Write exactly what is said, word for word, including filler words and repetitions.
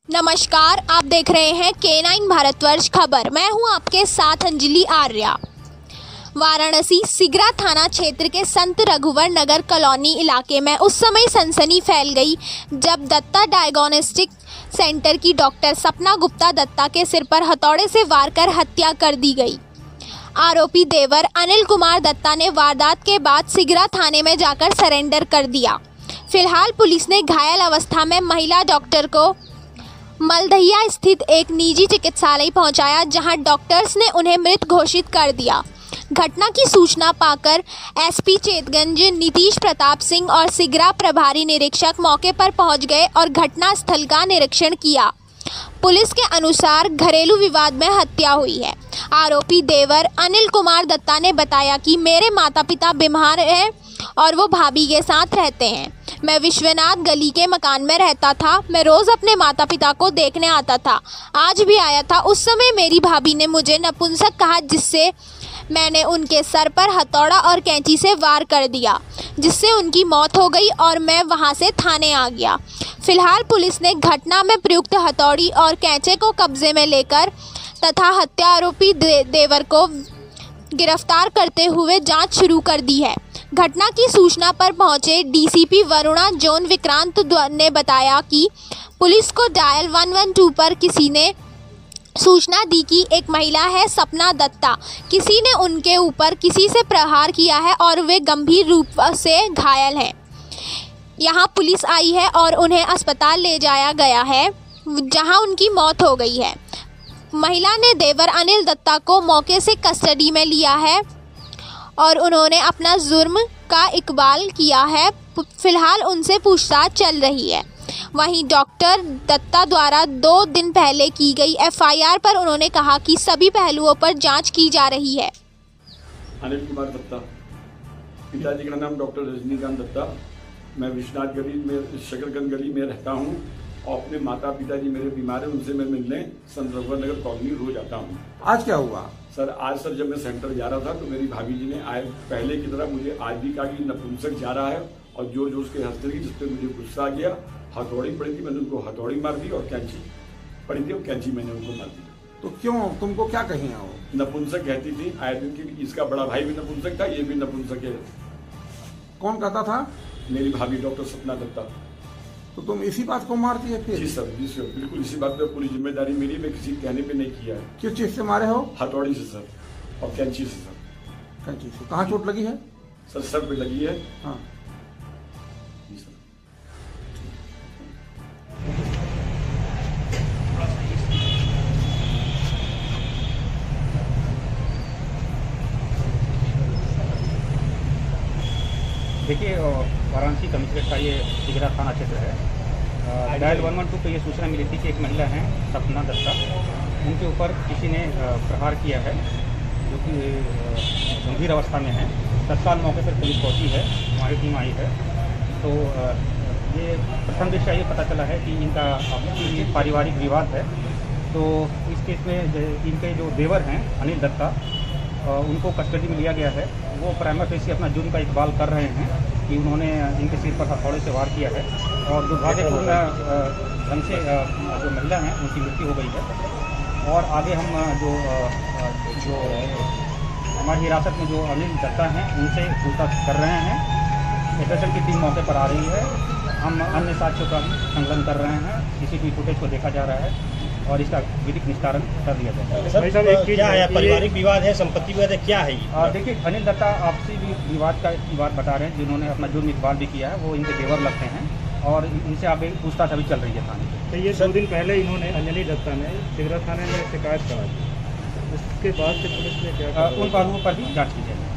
नमस्कार, आप देख रहे हैं के नाइन भारतवर्ष खबर। मैं हूं आपके साथ अंजलि आर्या। वाराणसी सिगरा थाना क्षेत्र के संत रघुवर नगर कॉलोनी इलाके में उस समय सनसनी फैल गई जब दत्ता डायग्नोस्टिक सेंटर की डॉक्टर सपना गुप्ता दत्ता के सिर पर हथौड़े से वार कर हत्या कर दी गई। आरोपी देवर अनिल कुमार दत्ता ने वारदात के बाद सिगरा थाने में जाकर सरेंडर कर दिया। फिलहाल पुलिस ने घायल अवस्था में महिला डॉक्टर को मलदहिया स्थित एक निजी चिकित्सालय पहुंचाया, जहां डॉक्टर्स ने उन्हें मृत घोषित कर दिया। घटना की सूचना पाकर एसपी चेतगंज नीतीश प्रताप सिंह और सिगरा प्रभारी निरीक्षक मौके पर पहुंच गए और घटना स्थल का निरीक्षण किया। पुलिस के अनुसार घरेलू विवाद में हत्या हुई है। आरोपी देवर अनिल कुमार दत्ता ने बताया कि मेरे माता पिता बीमार हैं और वो भाभी के साथ रहते हैं। मैं विश्वनाथ गली के मकान में रहता था। मैं रोज़ अपने माता पिता को देखने आता था। आज भी आया था। उस समय मेरी भाभी ने मुझे नपुंसक कहा, जिससे मैंने उनके सर पर हथौड़ा और कैंची से वार कर दिया, जिससे उनकी मौत हो गई और मैं वहां से थाने आ गया। फिलहाल पुलिस ने घटना में प्रयुक्त हथौड़ी और कैंचे को कब्जे में लेकर तथा हत्या आरोपी दे, देवर को गिरफ्तार करते हुए जांच शुरू कर दी है। घटना की सूचना पर पहुंचे डीसीपी वरुणा जोन विक्रांत ने बताया कि पुलिस को डायल वन वन टू पर किसी ने सूचना दी कि एक महिला है सपना दत्ता, किसी ने उनके ऊपर किसी से प्रहार किया है और वे गंभीर रूप से घायल हैं। यहां पुलिस आई है और उन्हें अस्पताल ले जाया गया है, जहां उनकी मौत हो गई है। महिला ने देवर अनिल दत्ता को मौके से कस्टडी में लिया है और उन्होंने अपना जुर्म का इकबाल किया है। फिलहाल उनसे पूछताछ चल रही है। वहीं डॉक्टर दत्ता द्वारा दो दिन पहले की गई एफआईआर पर उन्होंने कहा कि सभी पहलुओं पर जांच की जा रही है। अनिल कुमार दत्ता, पिताजी का नाम डॉक्टर रजनीकांत दत्ता। मैं विश्वनाथ गली में शकरगंज गली में रहता हूँ और अपने माता पिताजी मेरे बीमार हैं, उनसे मैं मिलने संत रघुवर नगर कॉलोनी रोज आता हूँ। आज क्या हुआ सर? आज सर जब मैं सेंटर जा रहा था तो मेरी भाभी जी ने आए पहले की तरह मुझे आज भी कहा कि नपुंसक जा रहा है और जो जो उसके हंसते लगी, जिसपे मुझे गुस्सा आ गया। हथौड़ी पड़ी थी, मैंने उनको हथौड़ी मार दी और कैंची पड़ी थी और कैंची मैंने उनको मार दी। तो क्यों तुमको क्या कही है वो? नपुंसक कहती थी आए दिन की। इसका बड़ा भाई भी नपुंसक था, ये भी नपुंसक है। कौन कहता था? मेरी भाभी डॉक्टर सपना दत्ता। तो तुम इसी बात को मारती है फिर? जी सर, जी सर, बिल्कुल इसी बात पे पूरी जिम्मेदारी मेरी। मैं किसी कहने पे नहीं किया है। किस चीज से मारे हो? हथौड़ी से सर और कैंची से सर। कैंची से? कहाँ चोट लगी है? सर सर पे लगी है। हाँ जी सर। देखिए, वाराणसी कमिश्नरेट का ये सिगरा थाना क्षेत्र है। डायल वन वन टू पे ये सूचना मिली थी कि एक महिला है सपना दत्ता, उनके ऊपर किसी ने प्रहार किया है, जो कि गंभीर अवस्था में है। तत्काल मौके पर पुलिस पहुंची है, हमारी टीम आई है। तो ये प्रथम दृष्टया ये पता चला है कि इनका आपसी पारिवारिक विवाद है। तो इस केस में इनके जो देवर हैं अनिल दत्ता, उनको कस्टडी में लिया गया है। वो प्राइमा फेसी अपना जुर्म का इकबाल कर रहे हैं कि उन्होंने इनके सिर पर हथौड़े से वार किया है और दुर्भाग्यपूर्ण ढंग से जो महिला हैं उनकी मृत्यु हो गई है। और आगे हम जो जो हमारी हिरासत में जो अनिल दत्ता हैं उनसे पूछताछ कर रहे हैं। एफएसएल की टीम मौके पर आ रही है। हम अन्य साक्ष्यों का संकलन कर रहे हैं। सीसीटीवी फुटेज को देखा जा रहा है और इसका विधिक निस्तारण कर दिया जाएगा। भाई साहब, एक चीज है, पारिवारिक विवाद है, संपत्ति विवाद है, क्या है ये? देखिए, अनिल दत्ता आपसी विवाद का बात बता रहे हैं, जिन्होंने अपना जुर्म इकबाल भी किया है। वो इनके देवर लगते हैं और इनसे आगे पूछताछ अभी चल रही है थाने में। तो ये दो दिन पहले इन्होंने अंजलि दत्ता ने सिगरा थाने में शिकायत करा दी, उसके बाद से पुलिस ने क्या? उन कानूनों पर भी जाँच की जाएगी।